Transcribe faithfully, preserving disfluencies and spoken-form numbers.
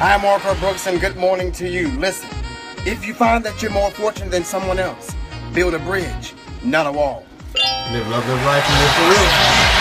I'm Walker Brooks, and good morning to you. Listen, if you find that you're more fortunate than someone else, build a bridge, not a wall. Live, love, live life, and live for real.